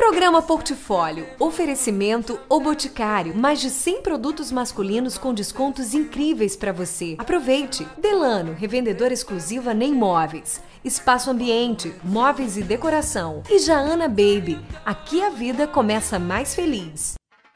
Programa Portfólio, oferecimento O Boticário, mais de 100 produtos masculinos com descontos incríveis para você. Aproveite! Delano, revendedora exclusiva Nem Móveis. Espaço Ambiente, móveis e decoração. E Jaana Baby, aqui a vida começa mais feliz.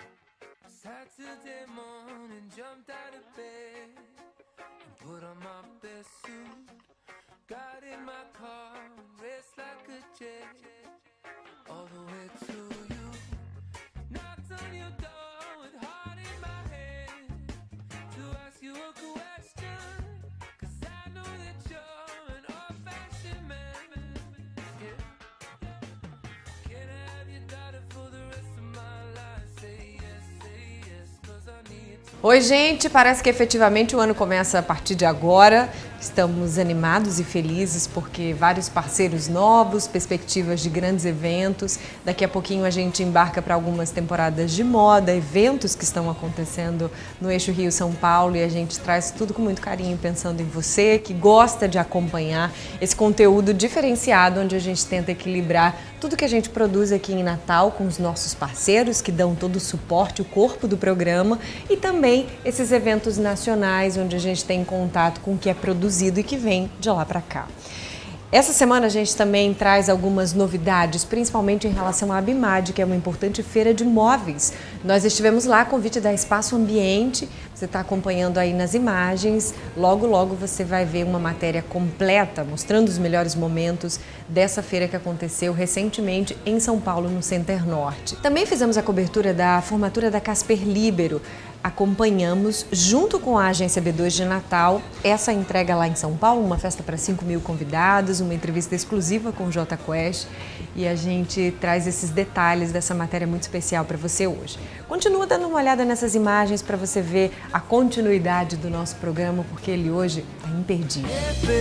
Oi, gente! Parece que efetivamente o ano começa a partir de agora. Estamos animados e felizes porque vários parceiros novos, perspectivas de grandes eventos. Daqui a pouquinho a gente embarca para algumas temporadas de moda, eventos que estão acontecendo no eixo Rio-São Paulo e a gente traz tudo com muito carinho, pensando em você que gosta de acompanhar esse conteúdo diferenciado, onde a gente tenta equilibrar tudo que a gente produz aqui em Natal com os nossos parceiros que dão todo o suporte, o corpo do programa, e também esses eventos nacionais onde a gente tem contato com o que é produzido e que vem de lá para cá. Essa semana a gente também traz algumas novidades, principalmente em relação à Abimad, que é uma importante feira de móveis. Nós estivemos lá a convite da Espaço Ambiente, você está acompanhando aí nas imagens. Logo, logo você vai ver uma matéria completa, mostrando os melhores momentos dessa feira que aconteceu recentemente em São Paulo, no Center Norte. Também fizemos a cobertura da formatura da Casper Libero. Acompanhamos, junto com a agência B2 de Natal, essa entrega lá em São Paulo, uma festa para 5.000 convidados, uma entrevista exclusiva com o Jota Quest, e a gente traz esses detalhes dessa matéria muito especial para você hoje. Continua dando uma olhada nessas imagens para você ver a continuidade do nosso programa, porque ele hoje está imperdível.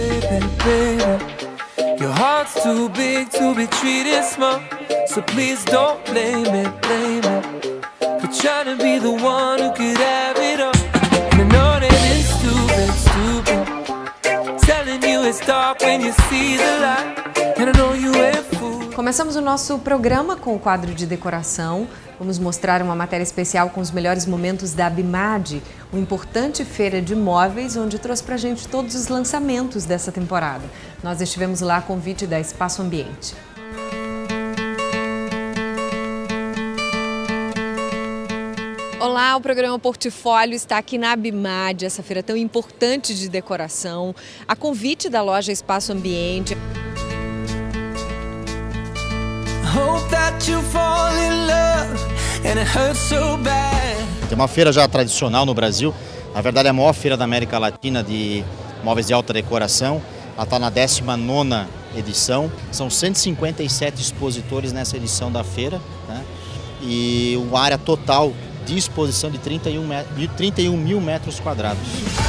Your heart's too big to be treated small, so please don't blame it, for trying to be the one who could have it all. And I know that it's stupid, telling you it's dark when you see the light, and I know you ain't fool. Começamos o nosso programa com o quadro de decoração. Vamos mostrar uma matéria especial com os melhores momentos da Abimad, uma importante feira de móveis, onde trouxe pra gente todos os lançamentos dessa temporada. Nós estivemos lá a convite da Espaço Ambiente. Olá, o programa Portfólio está aqui na Abimad, essa feira tão importante de decoração, a convite da loja Espaço Ambiente. Tem uma feira já tradicional no Brasil, na verdade é a maior feira da América Latina de móveis de alta decoração. Ela está na 19ª edição, são 157 expositores nessa edição da feira, né? E uma área total de exposição de 31 mil metros quadrados.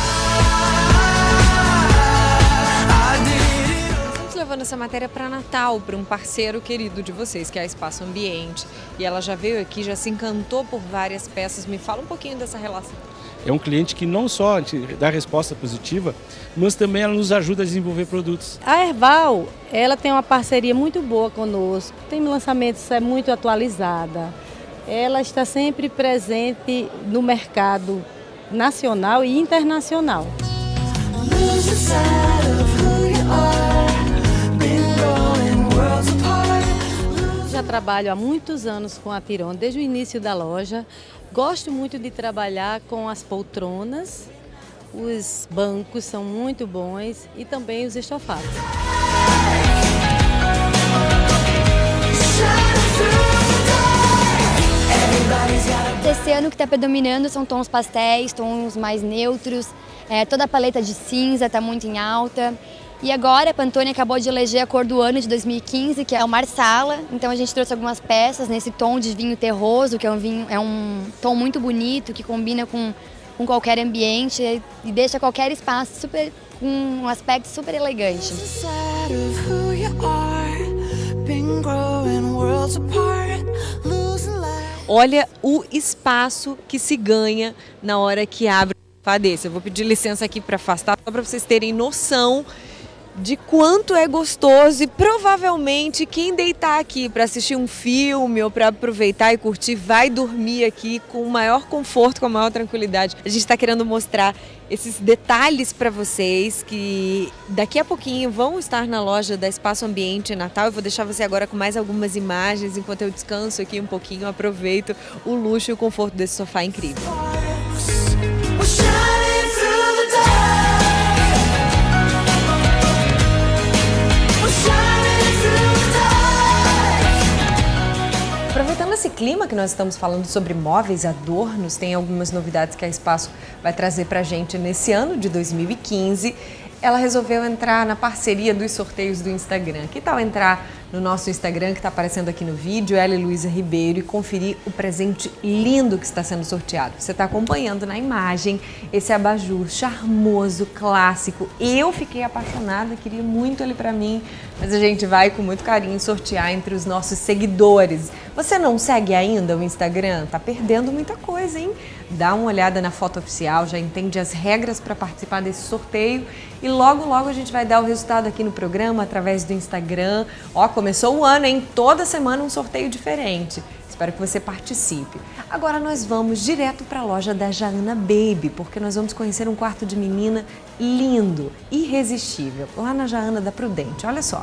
Estamos levando essa matéria para Natal, para um parceiro querido de vocês, que é a Espaço Ambiente. E ela já veio aqui, já se encantou por várias peças. Me fala um pouquinho dessa relação. É um cliente que não só dá resposta positiva, mas também ela nos ajuda a desenvolver produtos. A Herval, ela tem uma parceria muito boa conosco, tem lançamentos muito atualizada. Ela está sempre presente no mercado nacional e internacional. Já trabalho há muitos anos com a Tiron, desde o início da loja. Gosto muito de trabalhar com as poltronas, os bancos são muito bons e também os estofados. Esse ano o que está predominando são tons pastéis, tons mais neutros, toda a paleta de cinza está muito em alta. E agora a Pantone acabou de eleger a cor do ano de 2015, que é o Marsala. Então a gente trouxe algumas peças nesse tom de vinho terroso, que é um tom muito bonito, que combina com qualquer ambiente e deixa qualquer espaço com um aspecto super elegante. Olha o espaço que se ganha na hora que abre um sofá desse. Eu vou pedir licença aqui para afastar, só para vocês terem noção de quanto é gostoso, e provavelmente quem deitar aqui para assistir um filme ou para aproveitar e curtir vai dormir aqui com o maior conforto, com a maior tranquilidade. A gente está querendo mostrar esses detalhes para vocês que daqui a pouquinho vão estar na loja da Espaço Ambiente Natal. Eu vou deixar você agora com mais algumas imagens enquanto eu descanso aqui um pouquinho, aproveito o luxo e o conforto desse sofá incrível. Aproveitando esse clima que nós estamos falando sobre móveis, adornos, tem algumas novidades que a Espaço vai trazer pra gente nesse ano de 2015. Ela resolveu entrar na parceria dos sorteios do Instagram. Que tal entrar no nosso Instagram, que está aparecendo aqui no vídeo, ela e Luísa Ribeiro, e conferir o presente lindo que está sendo sorteado. Você está acompanhando na imagem esse abajur charmoso, clássico. Eu fiquei apaixonada, queria muito ele para mim, mas a gente vai com muito carinho sortear entre os nossos seguidores. Você não segue ainda o Instagram? Tá perdendo muita coisa, hein? Dá uma olhada na foto oficial, já entende as regras para participar desse sorteio, e logo logo a gente vai dar o resultado aqui no programa através do Instagram. Ó, começou o ano, hein? Toda semana um sorteio diferente. Espero que você participe. Agora nós vamos direto para a loja da Jaana Baby, porque nós vamos conhecer um quarto de menina lindo, irresistível, lá na Jaana da Prudente. Olha só.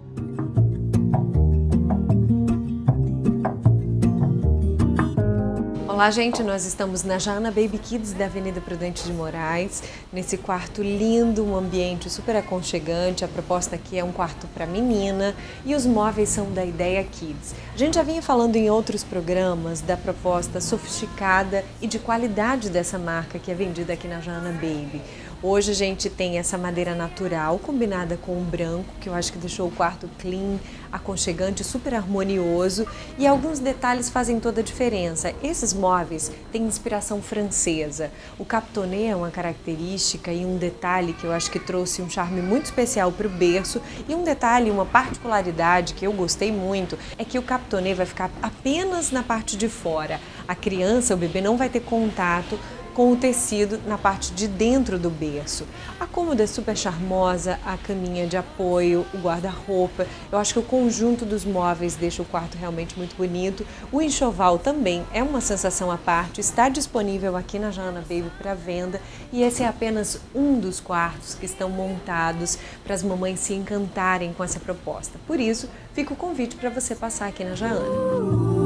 Olá, gente, nós estamos na Jaana Baby Kids da Avenida Prudente de Moraes, nesse quarto lindo, um ambiente super aconchegante. A proposta aqui é um quarto para menina e os móveis são da Ideia Kids. A gente já vinha falando em outros programas da proposta sofisticada e de qualidade dessa marca que é vendida aqui na Jaana Baby. Hoje a gente tem essa madeira natural combinada com o branco, que eu acho que deixou o quarto clean, aconchegante, super harmonioso, e alguns detalhes fazem toda a diferença. Esses móveis têm inspiração francesa. O capitonê é uma característica e um detalhe que eu acho que trouxe um charme muito especial para o berço, e um detalhe, uma particularidade que eu gostei muito, é que o capitonê vai ficar apenas na parte de fora. A criança, o bebê, não vai ter contato com o tecido na parte de dentro do berço. A cômoda é super charmosa, a caminha de apoio, o guarda-roupa. Eu acho que o conjunto dos móveis deixa o quarto realmente muito bonito. O enxoval também é uma sensação à parte, está disponível aqui na Jaana Baby para venda, e esse é apenas um dos quartos que estão montados para as mamães se encantarem com essa proposta. Por isso, fica o convite para você passar aqui na Jaana.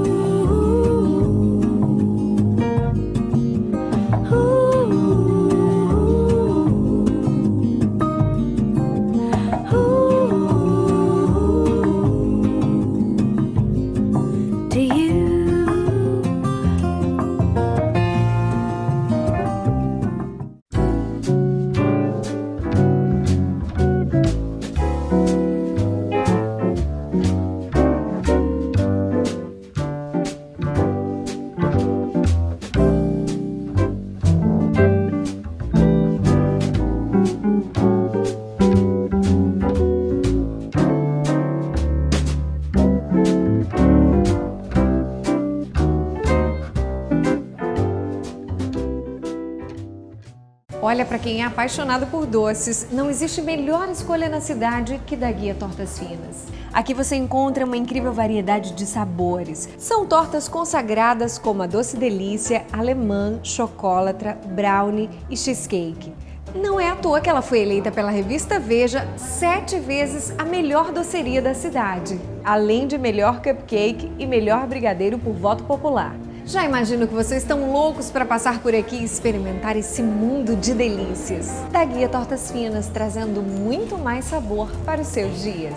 Olha, para quem é apaixonado por doces, não existe melhor escolha na cidade que da Guia Tortas Finas. Aqui você encontra uma incrível variedade de sabores. São tortas consagradas como a Doce Delícia, Alemã, Chocolatra, Brownie e Cheesecake. Não é à toa que ela foi eleita pela revista Veja 7 vezes a melhor doceria da cidade, além de melhor cupcake e melhor brigadeiro por voto popular. Já imagino que vocês estão loucos para passar por aqui e experimentar esse mundo de delícias. Da Guia Tortas Finas, trazendo muito mais sabor para os seus dias.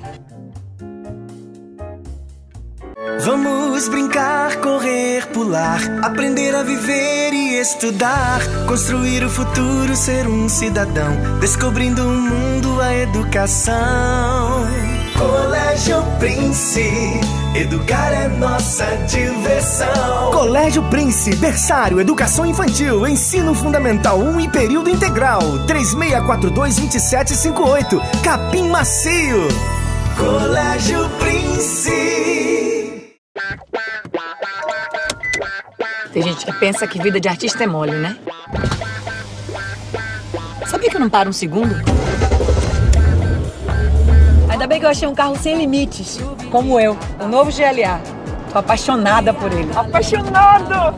Vamos brincar, correr, pular, aprender a viver e estudar, construir o futuro, ser um cidadão, descobrindo o mundo, a educação. Colégio Prince, educar é nossa diversão. Colégio Prince, berçário, educação infantil, ensino fundamental 1 e período integral. 3642-2758, Capim Macio. Colégio Prince. Tem gente que pensa que vida de artista é mole, né? Sabia que eu não paro um segundo? que eu achei um carro sem limites, como eu, o novo GLA. Tô apaixonada por ele. Apaixonado!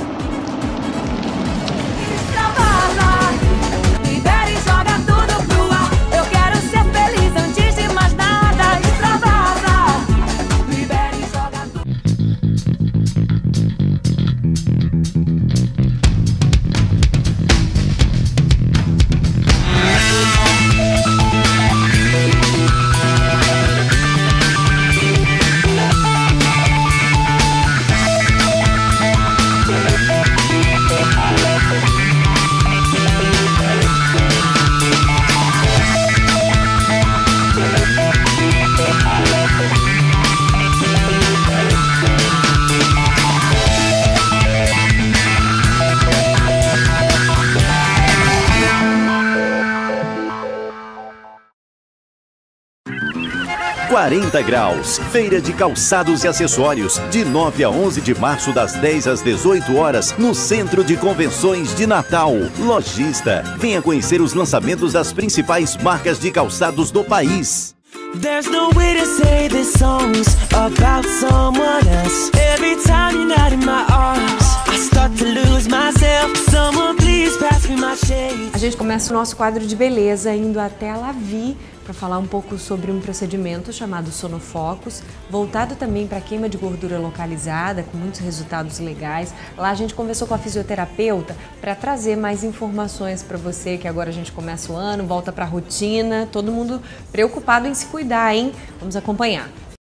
Quarenta Graus, feira de calçados e acessórios, de 9 a 11 de março, das 10 às 18 horas, no Centro de Convenções de Natal. Lojista, venha conhecer os lançamentos das principais marcas de calçados do país. There's no way to say this song's about someone else. Every time you're not in my arms, I start to lose myself. Someone please pass me my shade. A gente começa o nosso quadro de beleza indo até a Lavi para falar um pouco sobre um procedimento chamado Sonofocus, voltado também para queima de gordura localizada, com muitos resultados legais. Lá a gente conversou com a fisioterapeuta para trazer mais informações para você, que agora a gente começa o ano, volta para a rotina, todo mundo preocupado em se cuidar, hein? Vamos acompanhar.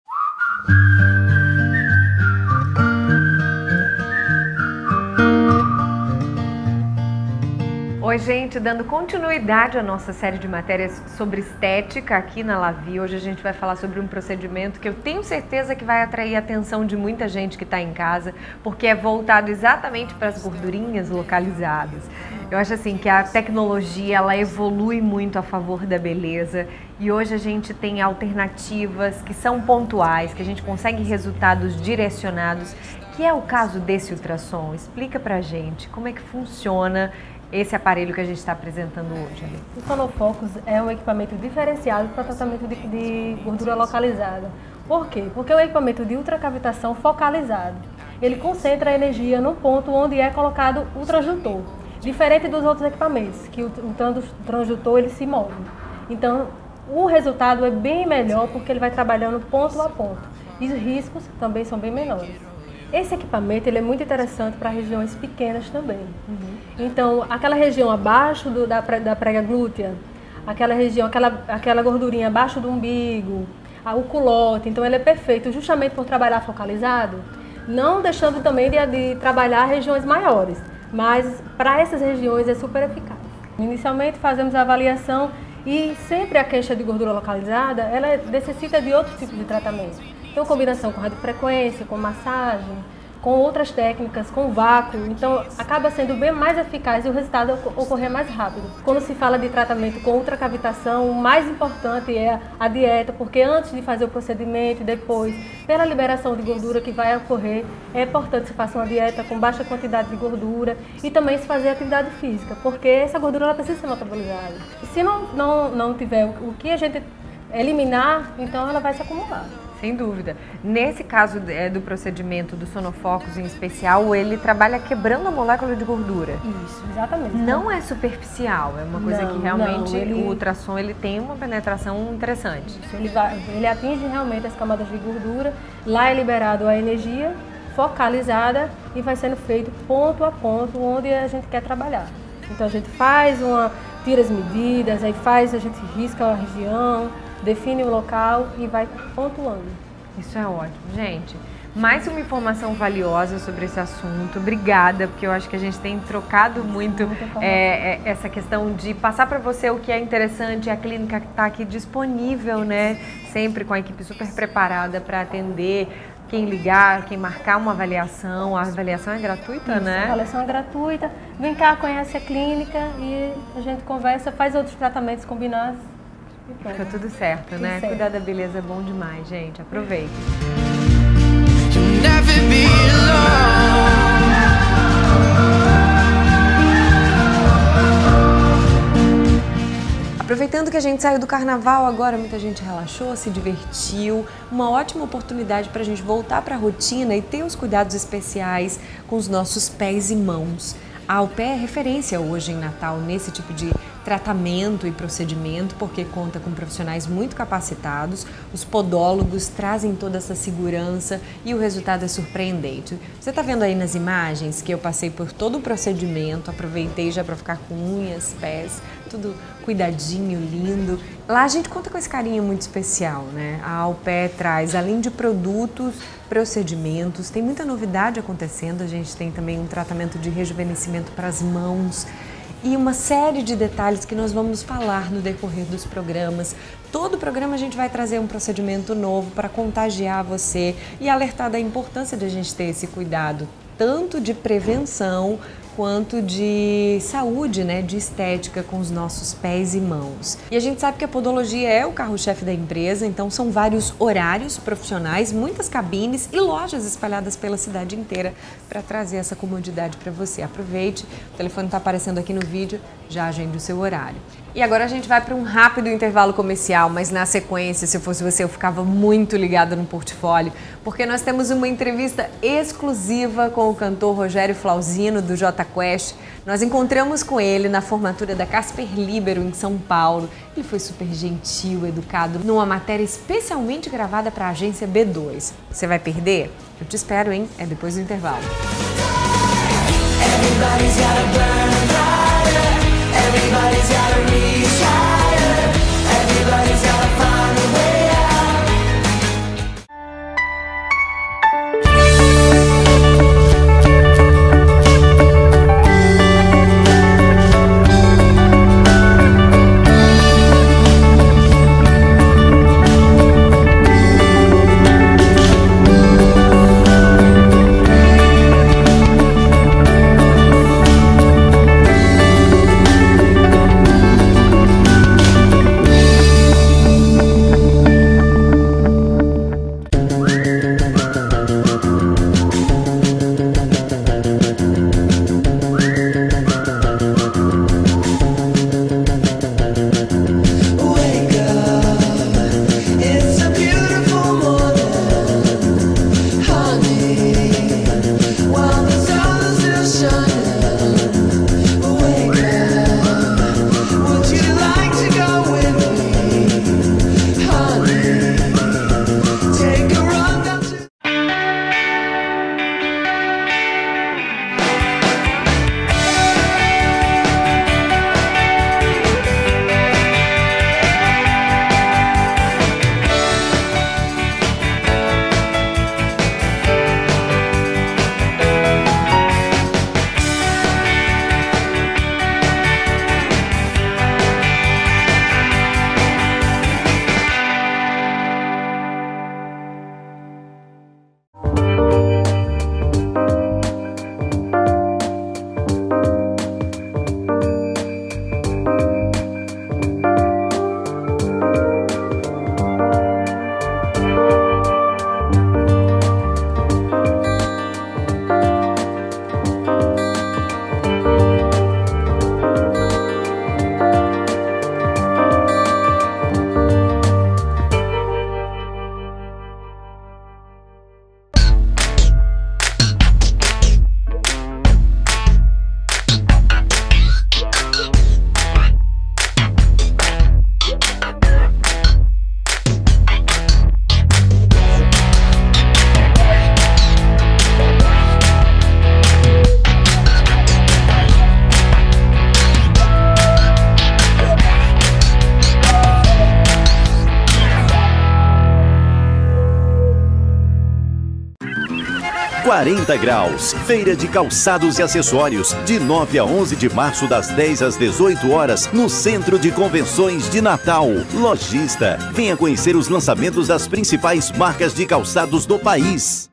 Oi, gente, dando continuidade à nossa série de matérias sobre estética aqui na Lavi. Hoje a gente vai falar sobre um procedimento que eu tenho certeza que vai atrair a atenção de muita gente que está em casa, porque é voltado exatamente para as gordurinhas localizadas. Eu acho assim que a tecnologia ela evolui muito a favor da beleza e hoje a gente tem alternativas que são pontuais, que a gente consegue resultados direcionados, que é o caso desse ultrassom. Explica pra gente como é que funciona esse aparelho que a gente está apresentando hoje. O Sonofocus é um equipamento diferenciado para o tratamento de gordura localizada. Por quê? Porque é um equipamento de ultracavitação focalizado. Ele concentra a energia no ponto onde é colocado o transdutor, diferente dos outros equipamentos, que o transdutor ele se move. Então, o resultado é bem melhor porque ele vai trabalhando ponto a ponto. E os riscos também são bem menores. Esse equipamento ele é muito interessante para regiões pequenas também. Então, aquela região abaixo da prega glútea, aquela região, aquela gordurinha abaixo do umbigo, o culote, então ele é perfeito justamente por trabalhar focalizado, não deixando também de trabalhar regiões maiores, mas para essas regiões é super eficaz. Inicialmente fazemos a avaliação e sempre a queixa de gordura localizada, ela necessita de outro tipo de tratamento. Então, combinação com radiofrequência, com massagem, com outras técnicas, com vácuo, então acaba sendo bem mais eficaz e o resultado ocorrer mais rápido. Quando se fala de tratamento com ultracavitação, o mais importante é a dieta, porque antes de fazer o procedimento e depois, pela liberação de gordura que vai ocorrer, é importante que se faça uma dieta com baixa quantidade de gordura e também se fazer atividade física, porque essa gordura ela precisa ser metabolizada. E se não tiver o que a gente eliminar, então ela vai se acumular. Sem dúvida. Nesse caso do procedimento do Sonofocus em especial, ele trabalha quebrando a molécula de gordura. Isso, exatamente. Não é superficial, é uma coisa que realmente o ultrassom ele tem uma penetração interessante. Isso, ele atinge realmente as camadas de gordura, lá é liberado a energia focalizada e vai sendo feito ponto a ponto onde a gente quer trabalhar. Então a gente tira as medidas, aí a gente risca a região, define o local e vai pontuando. Isso é ótimo, gente. Mais uma informação valiosa sobre esse assunto. Obrigada, porque eu acho que a gente tem trocado muito essa questão de passar para você o que é interessante. A clínica está aqui disponível, né? Sempre com a equipe super preparada para atender quem ligar, quem marcar uma avaliação. A avaliação é gratuita, isso, né? A avaliação é gratuita. Vem cá, conhece a clínica e a gente conversa, faz outros tratamentos combinados. Fica tudo certo, né? Certo. Cuidar da beleza é bom demais, gente. Aproveite. Aproveitando que que a gente saiu do carnaval agora, muita gente relaxou, se divertiu. Uma ótima oportunidade para a gente voltar para a rotina e ter os cuidados especiais com os nossos pés e mãos. A Alpé é referência hoje em Natal nesse tipo de tratamento e procedimento, porque conta com profissionais muito capacitados, os podólogos trazem toda essa segurança e o resultado é surpreendente. Você está vendo aí nas imagens que eu passei por todo o procedimento, aproveitei já para ficar com unhas, pés, tudo cuidadinho, lindo. Lá a gente conta com esse carinho muito especial, né? A Alpé traz, além de produtos, procedimentos, tem muita novidade acontecendo, a gente tem também um tratamento de rejuvenescimento para as mãos e uma série de detalhes que nós vamos falar no decorrer dos programas. Todo programa a gente vai trazer um procedimento novo para contagiar você e alertar da importância de a gente ter esse cuidado, tanto de prevenção quanto de saúde, né, de estética com os nossos pés e mãos. E a gente sabe que a podologia é o carro-chefe da empresa, então são vários horários profissionais, muitas cabines e lojas espalhadas pela cidade inteira para trazer essa comodidade para você. Aproveite, o telefone está aparecendo aqui no vídeo, já agende o seu horário. E agora a gente vai para um rápido intervalo comercial, mas na sequência, se eu fosse você, eu ficava muito ligada no portfólio, porque nós temos uma entrevista exclusiva com o cantor Rogério Flauzino, do Jota Quest. Nós encontramos com ele na formatura da Casper Libero, em São Paulo. Ele foi super gentil, educado, numa matéria especialmente gravada para a agência B2. Você vai perder? Eu te espero, hein? É depois do intervalo. Everybody's gotta burn brighter. Everybody's gotta reach higher. Everybody's gotta find a way out. Quarenta Graus, feira de calçados e acessórios, de 9 a 11 de março, das 10 às 18 horas, no Centro de Convenções de Natal. Lojista, venha conhecer os lançamentos das principais marcas de calçados do país.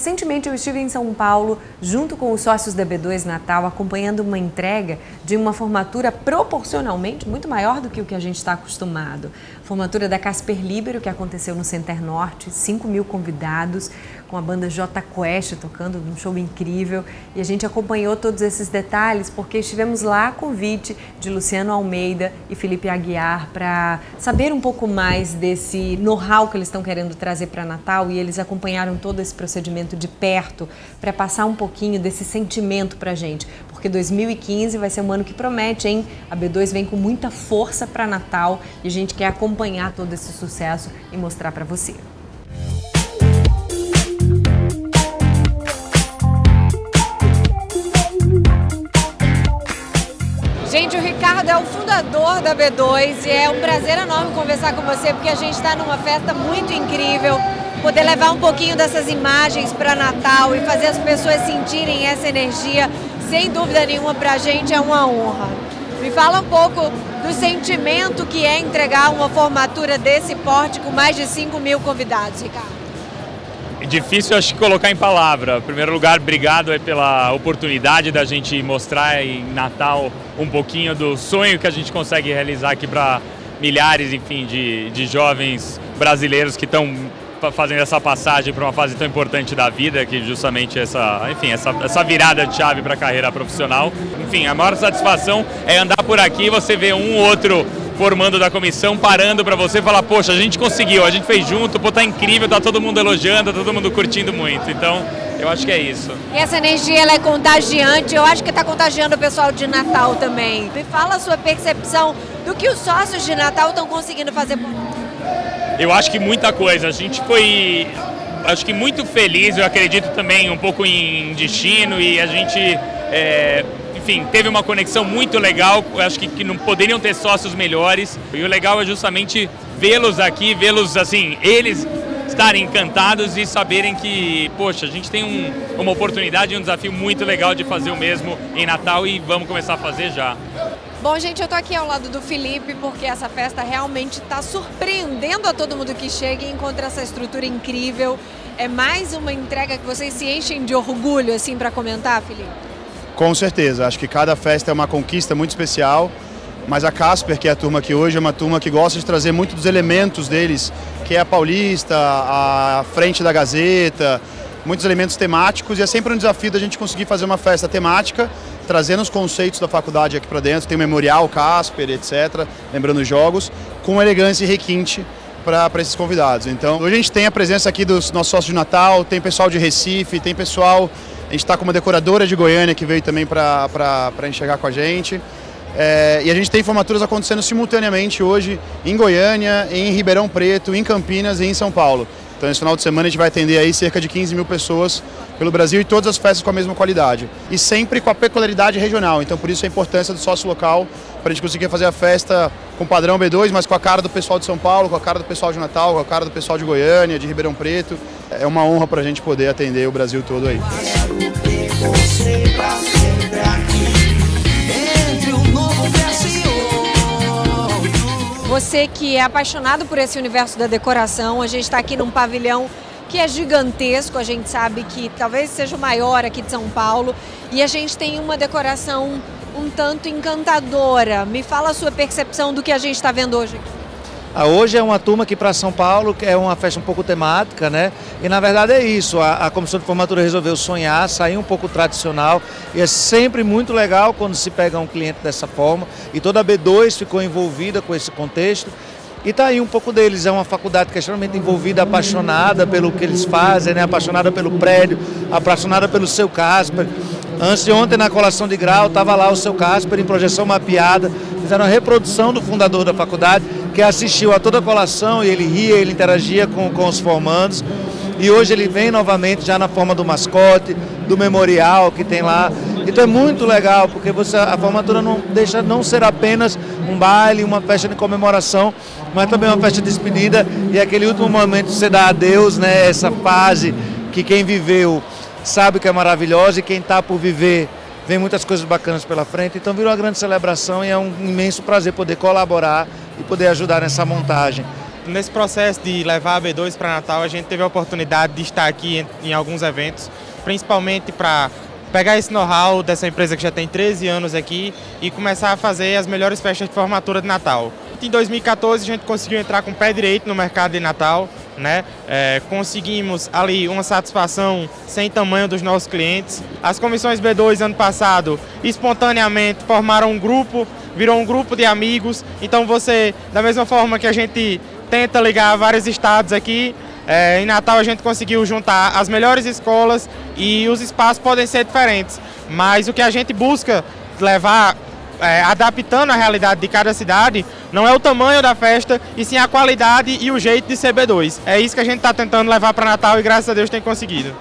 Recentemente eu estive em São Paulo, junto com os sócios da B2 Natal, acompanhando uma entrega de uma formatura proporcionalmente muito maior do que o que a gente está acostumado. Formatura da Casper Libero, que aconteceu no Center Norte, 5.000 convidados, com a banda J Quest tocando num show incrível. E a gente acompanhou todos esses detalhes porque estivemos lá a convite de Luciano Almeida e Felipe Aguiar para saber um pouco mais desse know-how que eles estão querendo trazer para Natal, e eles acompanharam todo esse procedimento de perto para passar um pouquinho desse sentimento para a gente. Porque 2015 vai ser um ano que promete, hein? A B2 vem com muita força para Natal e a gente quer acompanhar todo esse sucesso e mostrar para você. Gente, o Ricardo é o fundador da B2 e é um prazer enorme conversar com você, porque a gente está numa festa muito incrível. Poder levar um pouquinho dessas imagens para Natal e fazer as pessoas sentirem essa energia, sem dúvida nenhuma, para a gente é uma honra. Me fala um pouco do sentimento que é entregar uma formatura desse porte com mais de 5.000 convidados, Ricardo. É difícil, acho que, colocar em palavra. Em primeiro lugar, obrigado pela oportunidade da gente mostrar em Natal um pouquinho do sonho que a gente consegue realizar aqui para milhares, enfim, de jovens brasileiros que estão fazendo essa passagem para uma fase tão importante da vida, que justamente essa virada de chave para a carreira profissional. Enfim, a maior satisfação é andar por aqui e você ver um ou outro formando da comissão parando para você e falar: poxa, a gente conseguiu, a gente fez junto, pô, tá incrível, tá todo mundo elogiando, tá todo mundo curtindo muito. Então, eu acho que é isso. E essa energia, ela é contagiante, eu acho que está contagiando o pessoal de Natal também. Me fala a sua percepção do que os sócios de Natal estão conseguindo fazer por nós. Eu acho que muita coisa. A gente foi, acho que muito feliz, eu acredito também um pouco em destino, e a gente, enfim, teve uma conexão muito legal. Eu acho que não poderiam ter sócios melhores. E o legal é justamente vê-los aqui, vê-los assim, eles estarem encantados e saberem que, poxa, a gente tem uma oportunidade e um desafio muito legal de fazer o mesmo em Natal, e vamos começar a fazer já. Bom, gente, eu tô aqui ao lado do Felipe porque essa festa realmente está surpreendendo a todo mundo que chega e encontra essa estrutura incrível. É mais uma entrega que vocês se enchem de orgulho, assim, para comentar, Felipe? Com certeza. Acho que cada festa é uma conquista muito especial, mas a Casper, que é a turma aqui hoje, é uma turma que gosta de trazer muito dos elementos deles, que é a Paulista, a frente da Gazeta, muitos elementos temáticos, e é sempre um desafio da gente conseguir fazer uma festa temática, trazendo os conceitos da faculdade aqui para dentro. Tem o Memorial Casper, etc., lembrando os jogos, com elegância e requinte para esses convidados. Então, hoje a gente tem a presença aqui dos nossos sócios de Natal, tem pessoal de Recife, tem pessoal, a gente está com uma decoradora de Goiânia que veio também para enxergar com a gente. E a gente tem formaturas acontecendo simultaneamente hoje em Goiânia, em Ribeirão Preto, em Campinas e em São Paulo. Então, esse final de semana a gente vai atender aí cerca de 15.000 pessoas pelo Brasil, e todas as festas com a mesma qualidade. E sempre com a peculiaridade regional. Então, por isso a importância do sócio local, para a gente conseguir fazer a festa com padrão B2, mas com a cara do pessoal de São Paulo, com a cara do pessoal de Natal, com a cara do pessoal de Goiânia, de Ribeirão Preto. É uma honra para a gente poder atender o Brasil todo aí. Você que é apaixonado por esse universo da decoração, a gente está aqui num pavilhão que é gigantesco, a gente sabe que talvez seja o maior aqui de São Paulo, e a gente tem uma decoração um tanto encantadora. Me fala a sua percepção do que a gente está vendo hoje aqui. Hoje é uma turma que para São Paulo é uma festa um pouco temática, né? E na verdade é isso, a comissão de formatura resolveu sonhar, sair um pouco tradicional, e é sempre muito legal quando se pega um cliente dessa forma, e toda a B2 ficou envolvida com esse contexto. E tá aí um pouco deles, é uma faculdade que é extremamente envolvida, apaixonada pelo que eles fazem, né? Apaixonada pelo prédio, apaixonada pelo seu Casper. Antes de ontem, na colação de grau, estava lá o seu Casper em projeção mapeada, fizeram a reprodução do fundador da faculdade, que assistiu a toda a colação, e ele ria, ele interagia com os formandos. E hoje ele vem novamente já na forma do mascote, do memorial que tem lá. Então é muito legal, porque a formatura não deixa não ser apenas um baile, uma festa de comemoração, mas também uma festa de despedida, e aquele último momento você dá adeus, né? Essa fase que quem viveu sabe que é maravilhosa, e quem está por viver vem muitas coisas bacanas pela frente. Então virou uma grande celebração, e é um imenso prazer poder colaborar e poder ajudar nessa montagem. Nesse processo de levar a B2 para Natal, a gente teve a oportunidade de estar aqui em alguns eventos, principalmente para pegar esse know-how dessa empresa que já tem 13 anos aqui e começar a fazer as melhores festas de formatura de Natal. Em 2014 a gente conseguiu entrar com o pé direito no mercado de Natal, né? Conseguimos ali uma satisfação sem tamanho dos nossos clientes. As comissões B2 ano passado espontaneamente formaram um grupo, virou um grupo de amigos. Então você, da mesma forma que a gente tenta ligar vários estados aqui, em Natal a gente conseguiu juntar as melhores escolas e os espaços podem ser diferentes, mas o que a gente busca levar, adaptando a realidade de cada cidade, não é o tamanho da festa, e sim a qualidade e o jeito de ser B2. É isso que a gente está tentando levar para Natal e graças a Deus tem conseguido.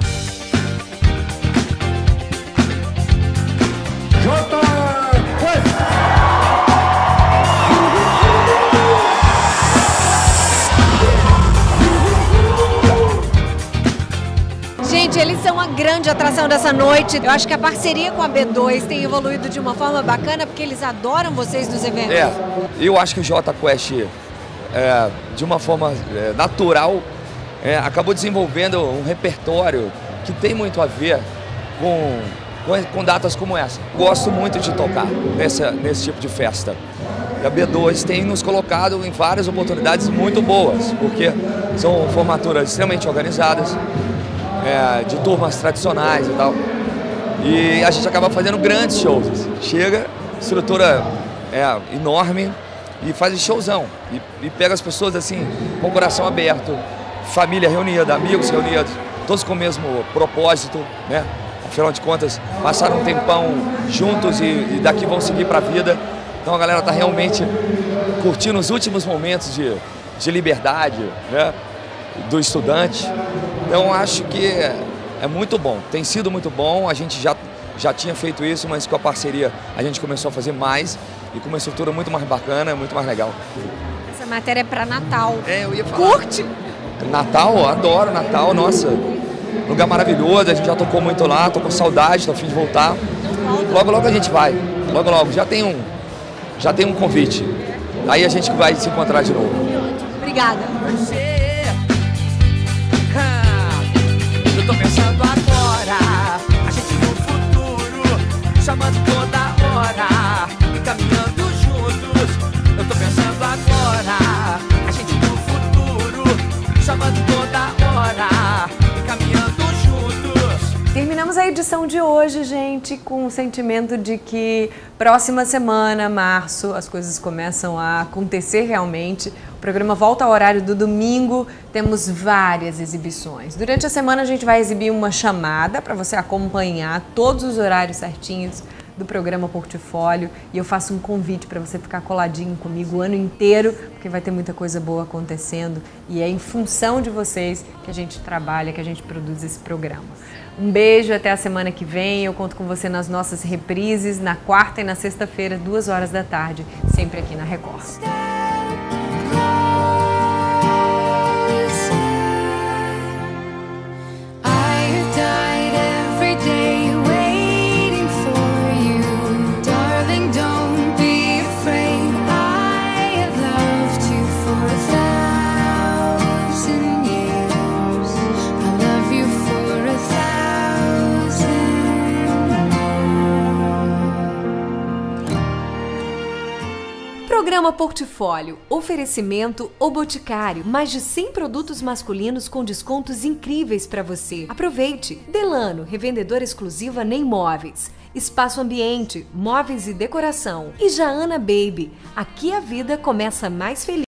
Gente, eles são a grande atração dessa noite. Eu acho que a parceria com a B2 tem evoluído de uma forma bacana, porque eles adoram vocês dos eventos. Eu acho que o Jota Quest, de uma forma natural, acabou desenvolvendo um repertório que tem muito a ver com datas como essa. Gosto muito de tocar nesse tipo de festa. E a B2 tem nos colocado em várias oportunidades muito boas, porque são formaturas extremamente organizadas, de turmas tradicionais e tal. E a gente acaba fazendo grandes shows. Chega, estrutura enorme e faz showzão. E pega as pessoas assim, com o coração aberto, família reunida, amigos reunidos, todos com o mesmo propósito, né? Afinal de contas, passaram um tempão juntos e daqui vão seguir para a vida. Então a galera está realmente curtindo os últimos momentos de liberdade, né? Do estudante. Então acho que é muito bom, tem sido muito bom, a gente já tinha feito isso, mas com a parceria a gente começou a fazer mais e com uma estrutura muito mais bacana, muito mais legal. Essa matéria é para Natal. Eu ia falar. Curte? Natal, adoro Natal, nossa, lugar maravilhoso, a gente já tocou muito lá, tô com saudade, tô a fim de voltar. Logo, logo a gente vai, logo, logo, já tem um convite, aí a gente vai se encontrar de novo. Obrigada. Eu tô pensando agora, a gente no futuro, chamando toda hora, e caminhando juntos. Eu tô pensando agora, a gente no futuro, chamando toda hora, e caminhando juntos. Terminamos a edição de hoje, gente, com o sentimento de que próxima semana, março, as coisas começam a acontecer realmente. O programa volta ao horário do domingo, temos várias exibições. Durante a semana a gente vai exibir uma chamada para você acompanhar todos os horários certinhos do programa Portfólio, e eu faço um convite para você ficar coladinho comigo o ano inteiro, porque vai ter muita coisa boa acontecendo e é em função de vocês que a gente trabalha, que a gente produz esse programa. Um beijo, até a semana que vem. Eu conto com você nas nossas reprises, na quarta e na sexta-feira, 2 horas da tarde, sempre aqui na Record. Programa Portfólio, oferecimento O Boticário, mais de 100 produtos masculinos com descontos incríveis para você. Aproveite! Delano, revendedora exclusiva Nem Móveis. Espaço Ambiente, móveis e decoração. E Jaana Baby, aqui a vida começa mais feliz.